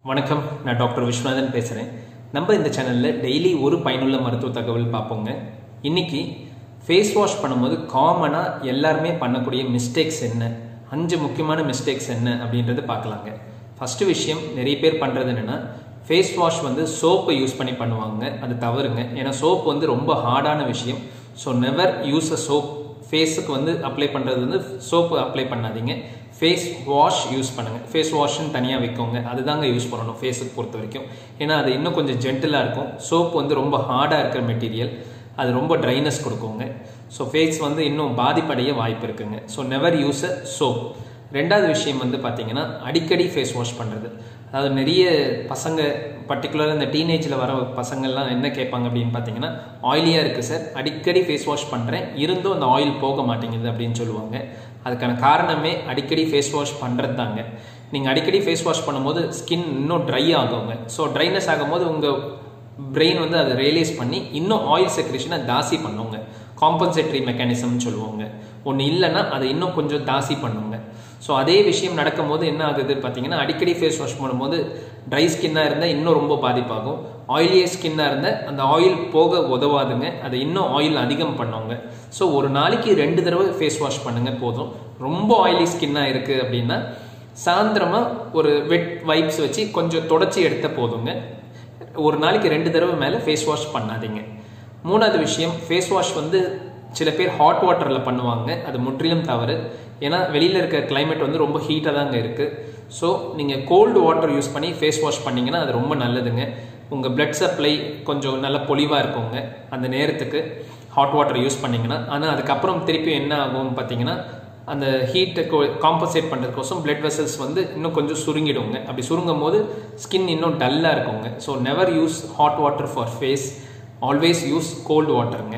வணக்கம், நான் டாக்டர் விஸ்வநாதன் பேசுகிறேன். நம்ம இந்த சேனலில் டெய்லி ஒரு பயனுள்ள மருத்துவ தகவல் பார்ப்போங்க. இன்றைக்கி ஃபேஸ் வாஷ் பண்ணும்போது காமனாக எல்லாருமே பண்ணக்கூடிய மிஸ்டேக்ஸ் என்ன, 5 முக்கியமான மிஸ்டேக்ஸ் என்ன அப்படின்றது பார்க்கலாங்க. ஃபஸ்ட்டு விஷயம், நிறைய பேர் பண்ணுறது என்னென்னா, ஃபேஸ் வாஷ் சோப்பை யூஸ் பண்ணி பண்ணுவாங்க. அது தவறுங்க. ஏன்னா சோப் ரொம்ப ஹார்டான விஷயம். So never use a soap. ஃபேஸுக்கு அப்ளை பண்ணுறது சோப்பு அப்ளை பண்ணாதீங்க. ஃபேஸ் வாஷ் யூஸ் பண்ணுங்கள். ஃபேஸ் வாஷ்ன்னு தனியாக வைக்கோங்க. அதுதாங்க யூஸ் பண்ணணும் ஃபேஸுக்கு பொறுத்த வரைக்கும். ஏன்னா அது இன்னும் கொஞ்சம் ஜென்டிலாக இருக்கும். சோப் ரொம்ப ஹார்டாக இருக்கிற மெட்டீரியல், அது ரொம்ப ட்ரைனஸ் கொடுக்குங்க. ஸோ ஃபேஸ் இன்னும் பாதிப்படைய வாய்ப்பு இருக்குங்க. So never use a soap. ரெண்டாவது விஷயம் பார்த்தீங்கன்னா, அடிக்கடி ஃபேஸ் வாஷ் பண்ணுறது. அதாவது நிறைய பசங்க, பர்டிகுலராக இந்த டீனேஜில் வர பசங்கள்லாம் என்ன கேட்பாங்க அப்படின்னு பார்த்தீங்கன்னா, ஆயிலியாக இருக்குது சார், அடிக்கடி ஃபேஸ் வாஷ் பண்ணுறேன், இருந்தும் அந்த ஆயில் போக மாட்டேங்குது அப்படின்னு சொல்லுவாங்க. அதுக்கான காரணமே அடிக்கடி ஃபேஸ் வாஷ் பண்ணுறது தாங்க. நீங்கள் அடிக்கடி ஃபேஸ் வாஷ் பண்ணும்போது ஸ்கின் இன்னும் ட்ரை ஆகுங்க. ஸோ ட்ரைனஸ் ஆகும்போது உங்கள் பிரெயின் அதை ரியலைஸ் பண்ணி இன்னும் ஆயில் செக்ரேஷனை தாசி பண்ணுங்க. காம்பன்சேட்டரி மெக்கானிசம்னு சொல்லுவாங்க. ஒன்று இல்லைன்னா அதை இன்னும் கொஞ்சம் தாசி பண்ணுங்க. ஸோ அதே விஷயம் நடக்கும் போது என்ன ஆகுது பார்த்தீங்கன்னா, அடிக்கடி ஃபேஸ் வாஷ் பண்ணும்போது ட்ரை ஸ்கின்னாக இருந்தால் இன்னும் ரொம்ப பாதிப்பாகும். ஆயிலியே ஸ்கின்னாக இருந்தால் அந்த ஆயில் போக உதவாதுங்க. அதை இன்னும் ஆயில் அதிகம் பண்ணுவாங்க. ஸோ ஒரு நாளைக்கு 2 தடவை ஃபேஸ் வாஷ் பண்ணுங்கள் போதும். ரொம்ப ஆயிலி ஸ்கின்னாக இருக்குது அப்படின்னா சாயந்தரமாக ஒரு வெட் வைப்ஸ் வச்சு கொஞ்சம் தொடச்சி எடுத்த போதுங்க. ஒரு நாளைக்கு 2 தடவை மேலே ஃபேஸ் வாஷ் பண்ணாதீங்க. மூணாவது விஷயம், ஃபேஸ் வாஷ் சில பேர் ஹாட் வாட்டரில் பண்ணுவாங்க. அது முற்றிலும் தவறு. ஏன்னா வெளியில் இருக்க கிளைமேட் ரொம்ப ஹீட்டாக தாங்க இருக்குது. ஸோ நீங்கள் கோல்டு வாட்டர் யூஸ் பண்ணி ஃபேஸ் வாஷ் பண்ணிங்கன்னா அது ரொம்ப நல்லதுங்க. உங்கள் பிளட் சப்ளை கொஞ்சம் நல்ல பொலிவாக இருக்குங்க அந்த நேரத்துக்கு ஹாட் வாட்டர் யூஸ் பண்ணிங்கன்னா. ஆனால் அதுக்கப்புறம் திருப்பி என்ன ஆகும் பார்த்தீங்கன்னா, அந்த ஹீட்டை காம்பன்சேட் பண்ணுறதுக்கோசம் பிளட் வெசல்ஸ் இன்னும் கொஞ்சம் சுருங்கிடுங்க. அப்படி சுருங்கும் போது ஸ்கின் இன்னும் டல்லாக இருக்குங்க. So never use hot water for face, always use cold வாட்டருங்க.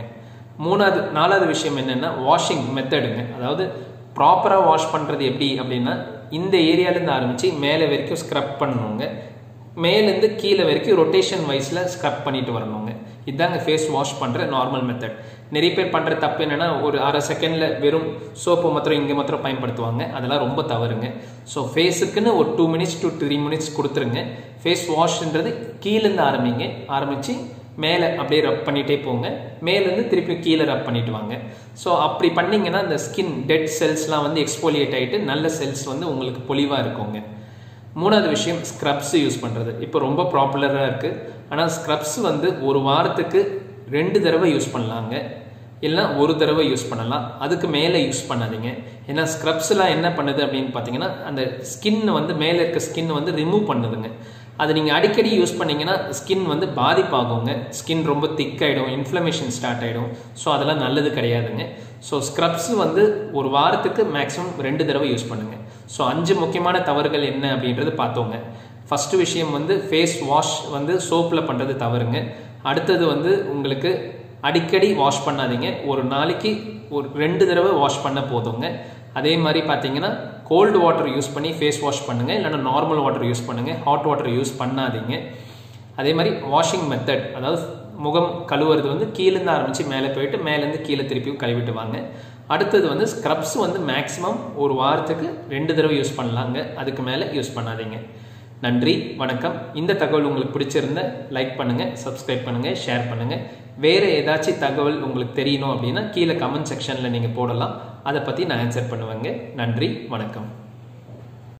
நாலாவது விஷயம் என்னென்னா, வாஷிங் மெத்தடுங்க. அதாவது ப்ராப்பராக வாஷ் பண்ணுறது எப்படி அப்படின்னா, இந்த ஏரியாலேருந்து ஆரம்பித்து மேலே வரைக்கும் ஸ்க்ரப் பண்ணணுங்க. மேலேருந்து கீழே வரைக்கும் ரொட்டேஷன் வைஸில் ஸ்க்ரப் பண்ணிட்டு வரணுங்க. இதுதாங்க ஃபேஸ் வாஷ் பண்ணுற நார்மல் மெத்தட். நிறைய பேர் பண்ணுற தப்பு என்னென்னா, ஒரு அரை செகண்டில் வெறும் சோப்பு மாத்திரம் இங்கே மாத்திரம் பயன்படுத்துவாங்க. அதெல்லாம் ரொம்ப தவறுங்க. ஸோ ஃபேஸுக்குன்னு ஒரு 2 மினிட்ஸ் to 3 மினிட்ஸ் கொடுத்துருங்க. ஃபேஸ் வாஷ்ன்றது கீழேருந்து ஆரம்பித்து மேலே அப்படியே ரப் பண்ணிகிட்டே போங்க. மேலேருந்து திருப்பி கீழே ரப் பண்ணிட்டு வாங்க. ஸோ அப்படி பண்ணிங்கன்னா அந்த ஸ்கின் டெட் செல்ஸ்லாம் எக்ஸ்போலியேட் ஆகிட்டு நல்ல செல்ஸ் உங்களுக்கு பொலிவாக இருக்குங்க. மூணாவது விஷயம், ஸ்க்ரப்ஸ் யூஸ் பண்ணுறது. இப்போ ரொம்ப பாப்புலராக இருக்குது. ஆனால் ஸ்க்ரப்ஸ் ஒரு வாரத்துக்கு 2 தடவை யூஸ் பண்ணலாங்க, இல்லை 1 தடவை யூஸ் பண்ணலாம். அதுக்கு மேலே யூஸ் பண்ணாதீங்க. ஏன்னா ஸ்க்ரப்ஸ்லாம் என்ன பண்ணுது அப்படின்னு பார்த்தீங்கன்னா, அந்த ஸ்கின் மேலே இருக்க ஸ்கின் ரிமூவ் பண்ணுதுங்க. அது நீங்கள் அடிக்கடி யூஸ் பண்ணிங்கன்னா ஸ்கின் பாதிப்பாகுங்க. ஸ்கின் ரொம்ப திக்காயிடும், இன்ஃப்ளமேஷன் ஸ்டார்ட் ஆகிடும். ஸோ அதெல்லாம் நல்லது கிடையாதுங்க. ஸோ ஸ்க்ரப்ஸ் ஒரு வாரத்துக்கு மேக்ஸிமம் 2 தடவை யூஸ் பண்ணுங்கள். ஸோ 5 முக்கியமான தவறுகள் என்ன அப்படின்றது பார்த்தோங்க. ஃபஸ்ட்டு விஷயம் ஃபேஸ் வாஷ் சோப்பில் பண்ணுறது தவறுங்க. அடுத்தது உங்களுக்கு அடிக்கடி வாஷ் பண்ணாதீங்க. ஒரு நாளைக்கு ஒரு 2 தடவை வாஷ் பண்ண போதுங்க. அதே மாதிரி பார்த்தீங்கன்னா, கோல்டு வாட்டர் யூஸ் பண்ணி ஃபேஸ் வாஷ் பண்ணுங்கள், இல்லைன்னா நார்மல் வாட்டர் யூஸ் பண்ணுங்கள். ஹாட் வாட்டர் யூஸ் பண்ணாதீங்க. அதே மாதிரி வாஷிங் மெத்தட், அதாவது முகம் கழுவுறது கீழேருந்து ஆரம்பித்து மேலே போயிட்டு மேலேருந்து கீழே திருப்பியும் கழுவிட்டு வாங்க. அடுத்தது ஸ்க்ரப்ஸ் மேக்ஸிமம் ஒரு வாரத்துக்கு 2 தடவை யூஸ் பண்ணலாங்க. அதுக்கு மேலே யூஸ் பண்ணாதீங்க. நன்றி, வணக்கம். இந்த தகவல் உங்களுக்கு பிடிச்சிருந்த லைக் பண்ணுங்கள், சப்ஸ்கிரைப் பண்ணுங்கள், ஷேர் பண்ணுங்கள். வேறு ஏதாச்சும் தகவல் உங்களுக்கு தெரியணும் அப்படின்னா கீழே கமெண்ட் செக்ஷனில் நீங்கள் போடலாம். அதை பற்றி நான் ஆன்சர் பண்ணுவேங்க. நன்றி, வணக்கம்.